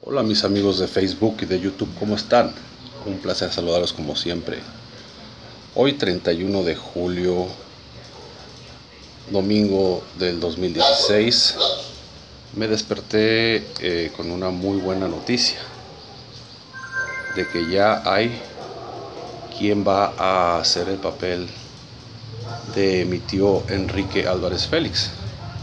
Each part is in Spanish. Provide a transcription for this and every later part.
Hola mis amigos de Facebook y de YouTube, ¿cómo están? Un placer saludarlos como siempre. Hoy 31 de julio, domingo del 2016, me desperté con una muy buena noticia, de que ya hay quien va a hacer el papel de mi tío Enrique Álvarez Félix.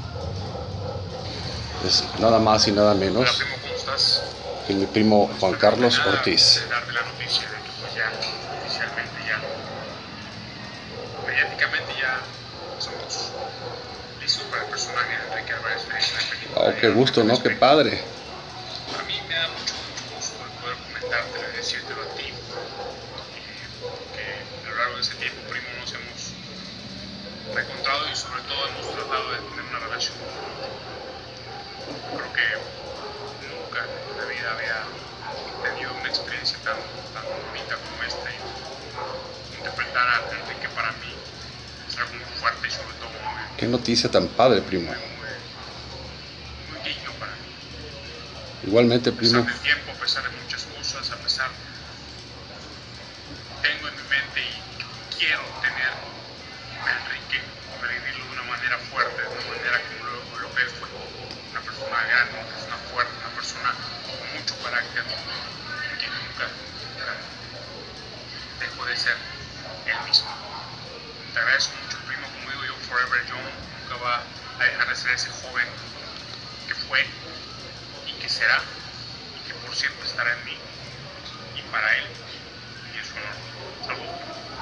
Es nada más y nada menos. Hola primo, ¿cómo estás? Que mi primo Juan Carlos Ortiz. Darte la noticia de que pues ya oficialmente mediáticamente ya somos listos para el personaje de Enrique Álvarez Félix en la película. Oh, qué gusto, ¿no? Qué padre. A mí me da mucho gusto el poder comentártelo y decírtelo a ti, que a lo largo de ese tiempo, primo, nos hemos reencontrado y sobre todo hemos tratado de tener una relación. Creo que nunca en la vida había tenido una experiencia tan bonita como esta, y interpretar a Enrique para mí es algo muy fuerte y sobre todo Qué noticia tan padre, primo. muy digno para mí. Igualmente, A pesar primo. del tiempo, a pesar de muchas cosas, tengo en mi mente y quiero tener a Enrique, revivirlo de una manera fuerte, de una manera como lo que él fue. Una persona grande, una persona fuerte, una persona con mucho carácter, que nunca dejó de ser él mismo. Te agradezco mucho, primo. Como digo yo, Forever Young, nunca va a dejar de ser ese joven que fue y que será y que por siempre estará en mí y para él y en su honor. Saludos.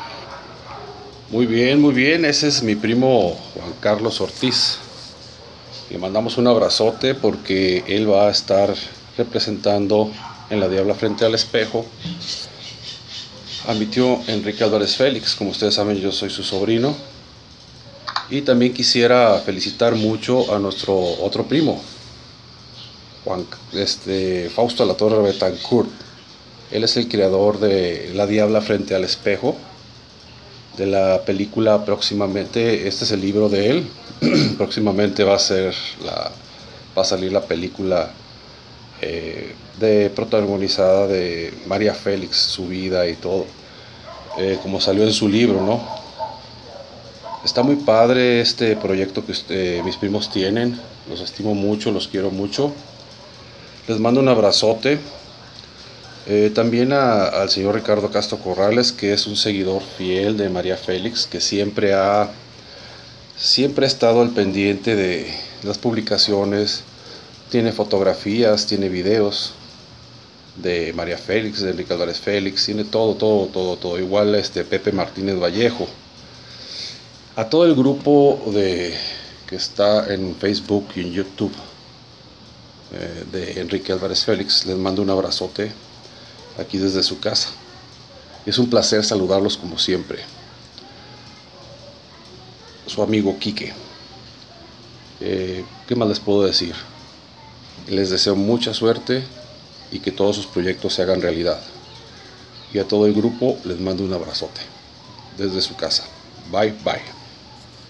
Muy bien, ese es mi primo Juan Carlos Ortiz. Le mandamos un abrazote porque él va a estar representando en La Diabla frente al espejo a mi tío Enrique Álvarez Félix. Como ustedes saben, yo soy su sobrino. Y también quisiera felicitar mucho a nuestro otro primo, Fausto Alatorre Betancourt. Él es el creador de La Diabla frente al espejo, de la película. Próximamente, este es el libro de él. Próximamente va a salir la película protagonizada de María Félix, su vida y todo, como salió en su libro, ¿no? Está muy padre este proyecto que mis primos tienen. Los estimo mucho, los quiero mucho. Les mando un abrazote. También al señor Ricardo Castro Corrales, que es un seguidor fiel de María Félix, que siempre ha estado al pendiente de las publicaciones. Tiene fotografías, tiene videos de María Félix, de Enrique Álvarez Félix, tiene todo. Igual Pepe Martínez Vallejo. A todo el grupo que está en Facebook y en YouTube de Enrique Álvarez Félix, les mando un abrazote aquí desde su casa. Es un placer saludarlos como siempre. Su amigo Quique. ¿Qué más les puedo decir? Les deseo mucha suerte y que todos sus proyectos se hagan realidad. Y a todo el grupo les mando un abrazote desde su casa. Bye, bye.